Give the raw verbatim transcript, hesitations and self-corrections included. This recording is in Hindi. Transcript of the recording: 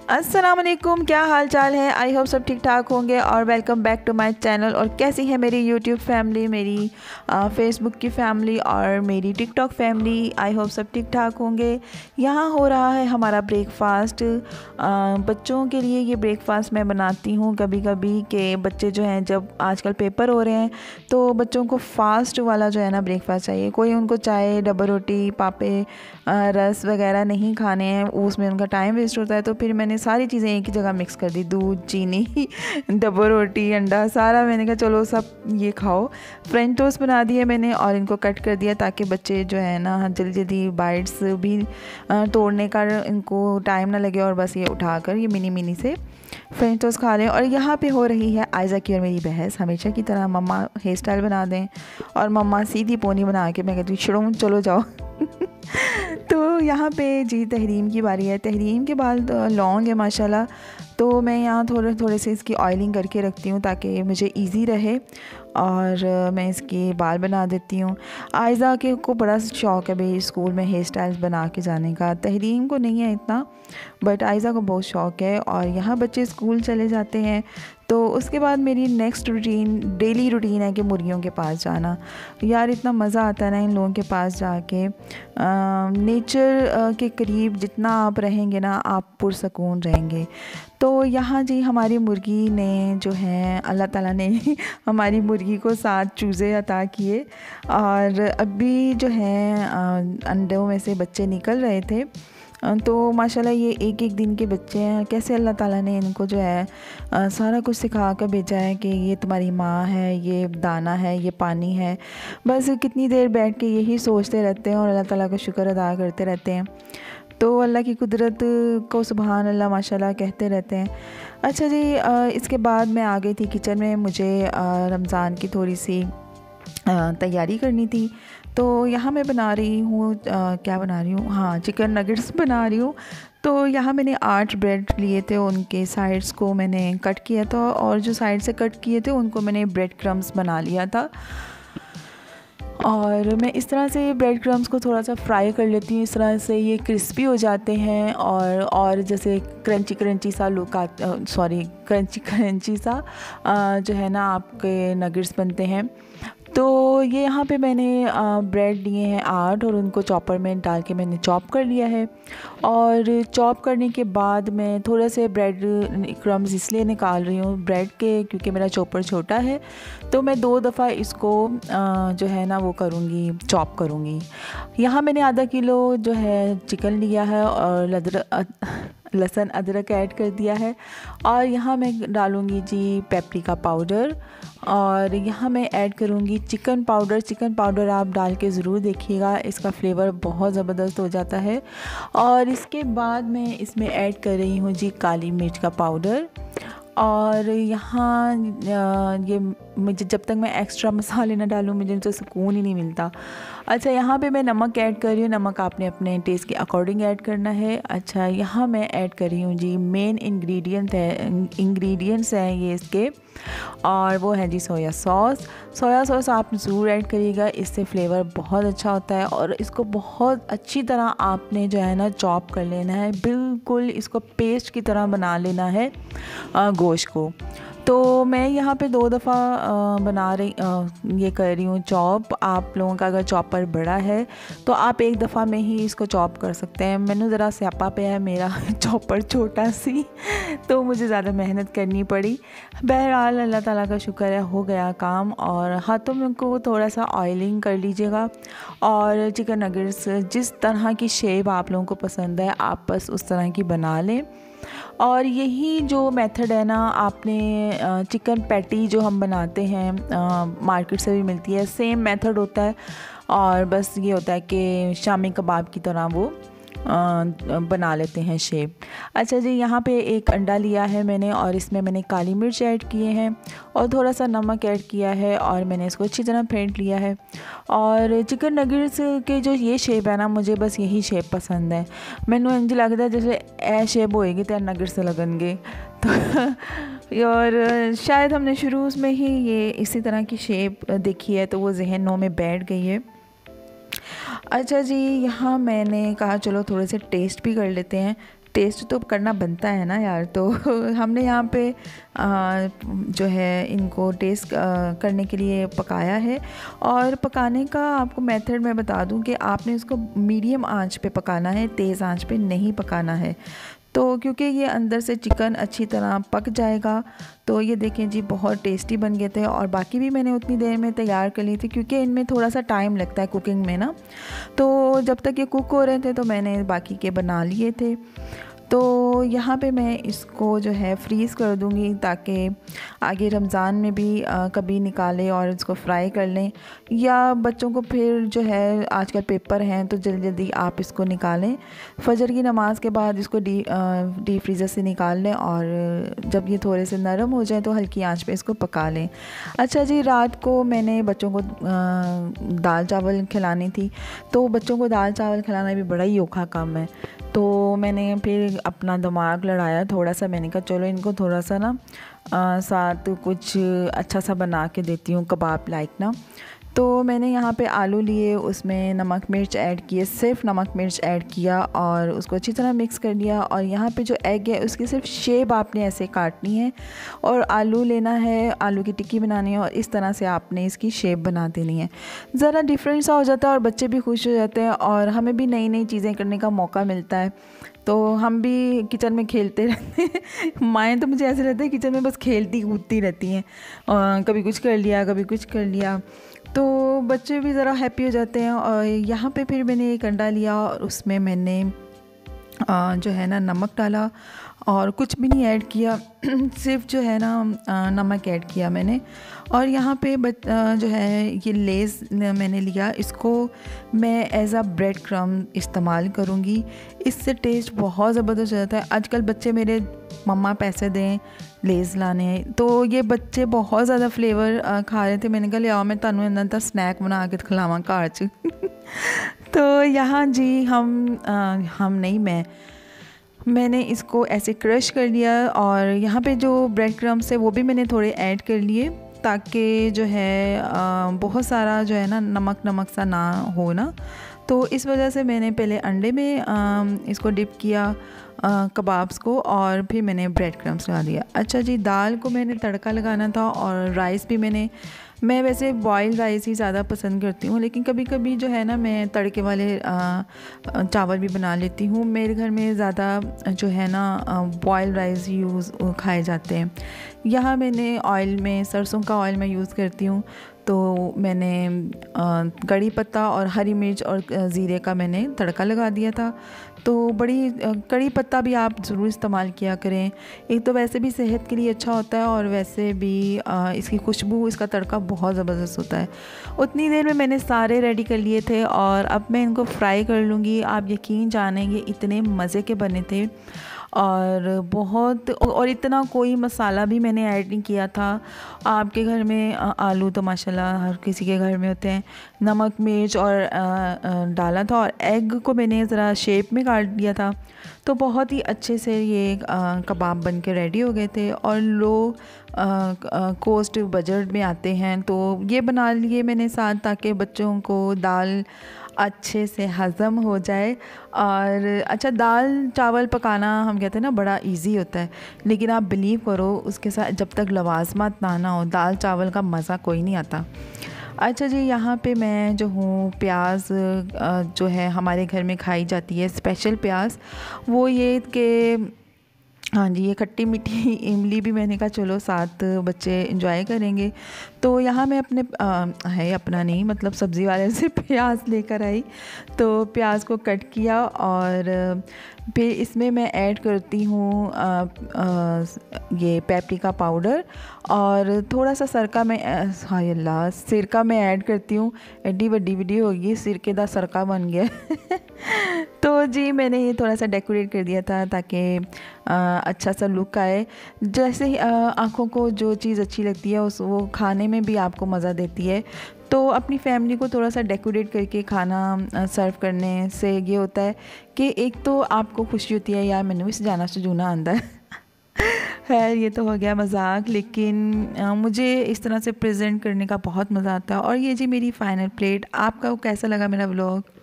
अस्सलाम वालेकुम, क्या हाल चाल है। आई होप सब ठीक ठाक होंगे और welcome back to my channel. और कैसी है मेरी यूट्यूब फैमिली, मेरी फेसबुक की फैमिली और मेरी टिकटॉक फैमिली। आई होप सब ठीक ठाक होंगे। यहाँ हो रहा है हमारा ब्रेकफास्ट। बच्चों के लिए ये ब्रेकफास्ट मैं बनाती हूँ कभी कभी कि बच्चे जो हैं, जब आजकल पेपर हो रहे हैं तो बच्चों को फास्ट वाला जो है ना ब्रेकफास्ट चाहिए। कोई उनको चाय, डबल रोटी, पापे, रस वगैरह नहीं खाने हैं, उसमें उनका टाइम वेस्ट होता है। तो फिर मैंने सारी चीज़ें एक ही जगह मिक्स कर दी, दूध, चीनी, डबल रोटी, अंडा, सारा। मैंने कहा चलो सब ये खाओ। फ्रेंच टोस्ट बना दिए मैंने और इनको कट कर दिया ताकि बच्चे जो है ना जल्दी जल्दी बाइट्स भी तोड़ने का इनको टाइम ना लगे और बस ये उठाकर ये मिनी मिनी से फ्रेंच टोस्ट खा लें। और यहाँ पे हो रही है आयज़ा की और मेरी बहस। हमेशा की तरह मम्मा हेयर स्टाइल बना दें और मम्मा सीधी पोनी बना के मैं कहती हूँ शुरू चलो जाओ। तो यहाँ पे जी तहरीम की बारी है। तहरीम के बाल लॉन्ग है माशाल्लाह, तो मैं यहाँ थोड़े थोड़े से इसकी ऑयलिंग करके रखती हूँ ताकि मुझे इजी रहे और मैं इसके बाल बना देती हूँ। आयज़ा के को बड़ा शौक़ है भाई स्कूल में हेयर स्टाइल्स बना के जाने का। तहरीम को नहीं है इतना, बट आयज़ा को बहुत शौक़ है। और यहाँ बच्चे स्कूल चले जाते हैं तो उसके बाद मेरी नेक्स्ट रूटीन, डेली रूटीन है कि मुर्गियों के पास जाना। यार इतना मज़ा आता है ना इन लोगों के पास जाके। नेचर के करीब जितना आप रहेंगे ना आप पुरसकून रहेंगे। तो यहाँ जी हमारी मुर्गी ने जो है, अल्लाह ताला ने हमारी मुर्गी को सात चूज़े अता किए और अभी जो है अंडों में से बच्चे निकल रहे थे। तो माशाल्लाह ये एक एक दिन के बच्चे हैं। कैसे अल्लाह ताला ने इनको जो है आ, सारा कुछ सिखा कर भेजा है कि ये तुम्हारी माँ है, ये दाना है, ये पानी है। बस कितनी देर बैठ के यही सोचते रहते हैं और अल्लाह ताला का शुक्र अदा करते रहते हैं। तो अल्लाह की कुदरत को सुबहान अल्लाह माशाल्लाह कहते रहते हैं। अच्छा जी, इसके बाद मैं आ गई थी किचन में। मुझे रमज़ान की थोड़ी सी तैयारी करनी थी। तो यहाँ मैं बना रही हूँ, क्या बना रही हूँ, हाँ चिकन नगेट्स बना रही हूँ। तो यहाँ मैंने आठ ब्रेड लिए थे, उनके साइड्स को मैंने कट किया था और जो साइड से कट किए थे उनको मैंने ब्रेड क्रम्स बना लिया था। और मैं इस तरह से ब्रेड क्रम्स को थोड़ा सा फ्राई कर लेती हूँ, इस तरह से ये क्रिस्पी हो जाते हैं और और जैसे क्रंची क्रंची सा लुक आ, सॉरी क्रंची क्रंची सा आ, जो है ना आपके नगेट्स बनते हैं। तो ये यहाँ पे मैंने ब्रेड लिए हैं आठ और उनको चॉपर में डाल के मैंने चॉप कर लिया है। और चॉप करने के बाद मैं थोड़े से ब्रेड क्रम्स इसलिए निकाल रही हूँ ब्रेड के, क्योंकि मेरा चॉपर छोटा है। तो मैं दो दफ़ा इसको जो है ना वो करूँगी, चॉप करूँगी। यहाँ मैंने आधा किलो जो है चिकन लिया है और अदरक लहसुन अदरक ऐड कर दिया है। और यहाँ मैं डालूँगी जी पेपरिका पाउडर और यहाँ मैं ऐड करूँगी चिकन पाउडर। चिकन पाउडर आप डाल के ज़रूर देखिएगा, इसका फ्लेवर बहुत ज़बरदस्त हो जाता है। और इसके बाद मैं इसमें ऐड कर रही हूँ जी काली मिर्च का पाउडर। और यहाँ ये मुझे जब तक मैं एक्स्ट्रा मसाले ना डालूँ मुझे तो सुकून ही नहीं मिलता। अच्छा, यहाँ पे मैं नमक ऐड कर रही हूँ। नमक आपने अपने टेस्ट के अकॉर्डिंग ऐड करना है। अच्छा, यहाँ मैं ऐड कर रही हूँ जी मेन इंग्रेडिएंट है इंग्रेडिएंट्स हैं ये इसके, और वो है जी सोया सॉस। सोया सॉस आप ज़रूर ऐड करिएगा, इससे फ्लेवर बहुत अच्छा होता है। और इसको बहुत अच्छी तरह आपने जो है ना चॉप कर लेना है, बिल्कुल इसको पेस्ट की तरह बना लेना है गोश्त को। तो मैं यहाँ पे दो दफ़ा बना रही आ, ये कर रही हूँ चॉप। आप लोगों का अगर चॉपर बड़ा है तो आप एक दफ़ा में ही इसको चॉप कर सकते हैं। मैंने ज़रा स्यापा पे है मेरा चॉपर छोटा सी, तो मुझे ज़्यादा मेहनत करनी पड़ी। बहरहाल अल्लाह ताला का शुक्र है हो गया काम। और हाथों में को थोड़ा सा ऑयलिंग कर लीजिएगा। और चिकन नगेट्स जिस तरह की शेप आप लोगों को पसंद है आप बस उस तरह की बना लें। और यही जो मेथड है ना, आपने चिकन पैटी जो हम बनाते हैं मार्केट से भी मिलती है, सेम मेथड होता है। और बस ये होता है कि शामी कबाब की तरह वो आ, बना लेते हैं शेप। अच्छा जी, यहाँ पे एक अंडा लिया है मैंने और इसमें मैंने काली मिर्च ऐड किए हैं और थोड़ा सा नमक ऐड किया है और मैंने इसको अच्छी तरह फेंट लिया है। और चिकन नगेट्स के जो ये शेप है ना, मुझे बस यही शेप पसंद है। मैंने इंज लगता है जैसे ए शेप होएगी तो नगेट्स लगेंगे। तो और शायद हमने शुरू में ही ये इसी तरह की शेप देखी है तो वो जहनों में बैठ गई है। अच्छा जी, यहाँ मैंने कहा चलो थोड़े से टेस्ट भी कर लेते हैं। टेस्ट तो करना बनता है ना यार। तो हमने यहाँ पे आ, जो है इनको टेस्ट आ, करने के लिए पकाया है। और पकाने का आपको मेथड मैं बता दूँ कि आपने इसको मीडियम आंच पे पकाना है, तेज़ आंच पे नहीं पकाना है। तो क्योंकि ये अंदर से चिकन अच्छी तरह पक जाएगा। तो ये देखें जी, बहुत टेस्टी बन गए थे। और बाकी भी मैंने उतनी देर में तैयार कर ली थी, क्योंकि इनमें थोड़ा सा टाइम लगता है कुकिंग में ना। तो जब तक ये कुक हो रहे थे तो मैंने बाकी के बना लिए थे। तो यहाँ पे मैं इसको जो है फ्रीज़ कर दूँगी, ताकि आगे रमज़ान में भी आ, कभी निकालें और इसको फ्राई कर लें, या बच्चों को फिर जो है आजकल पेपर हैं तो जल्दी जल्दी आप इसको निकालें। फजर की नमाज़ के बाद इसको डी डी फ्रीज़र से निकाल लें, और जब ये थोड़े से नरम हो जाए तो हल्की आंच पे इसको पका लें। अच्छा जी, रात को मैंने बच्चों को आ, दाल चावल खिलानी थी। तो बच्चों को दाल चावल खिलाना भी बड़ा ही औखा काम है। तो मैंने फिर अपना दिमाग लड़ाया थोड़ा सा। मैंने कहा चलो इनको थोड़ा सा ना आ, साथ कुछ अच्छा सा बना के देती हूँ, कबाब लाइक ना। तो मैंने यहाँ पे आलू लिए, उसमें नमक मिर्च ऐड किए, सिर्फ नमक मिर्च ऐड किया और उसको अच्छी तरह मिक्स कर लिया। और यहाँ पे जो एग है उसकी सिर्फ शेप आपने ऐसे काटनी है, और आलू लेना है, आलू की टिक्की बनानी है, और इस तरह से आपने इसकी शेप बना देनी है। ज़रा डिफरेंट सा हो जाता है और बच्चे भी खुश हो जाते हैं, और हमें भी नई नई चीज़ें करने का मौका मिलता है। तो हम भी किचन में खेलते रहते हैं। माएँ तो मुझे ऐसे रहता है किचन में बस खेलती कूदती रहती हैं, कभी कुछ कर लिया कभी कुछ कर लिया। तो बच्चे भी ज़रा हैप्पी हो जाते हैं। और यहाँ पे फिर मैंने एक अंडा लिया और उसमें मैंने आ, जो है ना नमक डाला, और कुछ भी नहीं ऐड किया, सिर्फ जो है ना नमक ऐड किया मैंने। और यहाँ पे बच, जो है ये लेज़ मैंने लिया, इसको मैं एज़ आ ब्रेड क्रम इस्तेमाल करूँगी। इससे टेस्ट बहुत ज़बरदस्त हो जाता है। आजकल बच्चे मेरे मम्मा पैसे दें लेज़ लाने, तो ये बच्चे बहुत ज़्यादा फ्लेवर खा रहे थे। मैंने कहा ले आओ मैं तुहानू इन्हां दा स्नैक बना के खिलावां घर च। तो यहाँ जी हम आ, हम नहीं मैं मैंने इसको ऐसे क्रश कर लिया, और यहाँ पे जो ब्रेड क्रम्स है वो भी मैंने थोड़े ऐड कर लिए, ताकि जो है आ, बहुत सारा जो है ना नमक नमक सा ना हो ना। तो इस वजह से मैंने पहले अंडे में आ, इसको डिप किया कबाब्स को, और फिर मैंने ब्रेड क्रम्स लगा दिया। अच्छा जी, दाल को मैंने तड़का लगाना था, और राइस भी मैंने मैं वैसे बॉयल राइस ही ज़्यादा पसंद करती हूँ, लेकिन कभी कभी जो है ना मैं तड़के वाले आ, चावल भी बना लेती हूँ। मेरे घर में ज़्यादा जो है ना बॉयल राइस यूज़ खाए जाते हैं। यहाँ मैंने ऑयल में सरसों का ऑयल मैं यूज़ करती हूँ। तो मैंने कड़ी पत्ता और हरी मिर्च और ज़ीरे का मैंने तड़का लगा दिया था। तो बड़ी कड़ी पत्ता भी आप ज़रूर इस्तेमाल किया करें, एक तो वैसे भी सेहत के लिए अच्छा होता है, और वैसे भी इसकी खुशबू, इसका तड़का बहुत ज़बरदस्त होता है। उतनी देर में मैंने सारे रेडी कर लिए थे, और अब मैं इनको फ्राई कर लूँगी। आप यकीन जानेंगे इतने मज़े के बने थे, और बहुत, और इतना कोई मसाला भी मैंने ऐड नहीं किया था। आपके घर में आलू तो माशाल्लाह हर किसी के घर में होते हैं। नमक मिर्च और डाला था, और एग को मैंने ज़रा शेप में काट दिया था। तो बहुत ही अच्छे से ये कबाब बन के रेडी हो गए थे, और लो कॉस्ट बजट में आते हैं। तो ये बना लिए मैंने साथ, ताकि बच्चों को दाल अच्छे से हज़म हो जाए। और अच्छा, दाल चावल पकाना हम कहते हैं ना बड़ा इजी होता है, लेकिन आप बिलीव करो उसके साथ जब तक लवाजमात ना ना हो, दाल चावल का मज़ा कोई नहीं आता। अच्छा जी, यहाँ पे मैं जो हूँ प्याज जो है हमारे घर में खाई जाती है स्पेशल प्याज, वो ये कि हाँ जी, ये खट्टी मीठी इमली भी मैंने कहा चलो साथ बच्चे एंजॉय करेंगे। तो यहाँ मैं अपने आ, है अपना नहीं मतलब सब्ज़ी वाले से प्याज लेकर आई। तो प्याज को कट किया, और फिर इसमें मैं ऐड करती हूँ ये पेपरिका पाउडर, और थोड़ा सा सरका मैं हाय अल्लाह सिरका मैं ऐड करती हूँ। एडी वड्डी वीडियो होगी, सिरके दा सरका बन गया। तो जी मैंने ये थोड़ा सा डेकोरेट कर दिया था, ताकि अच्छा सा लुक आए। जैसे ही आँखों को जो चीज़ अच्छी लगती है उस वो खाने में भी आपको मज़ा देती है। तो अपनी फैमिली को थोड़ा सा डेकोरेट करके खाना सर्व करने से ये होता है कि एक तो आपको खुशी होती है, यार मैंने भी जाना सजूना आंदा है। खैर ये तो हो गया मजाक, लेकिन आ, मुझे इस तरह से प्रेजेंट करने का बहुत मज़ा आता है। और ये जी मेरी फ़ाइनल प्लेट। आपका कैसा लगा मेरा व्लॉग?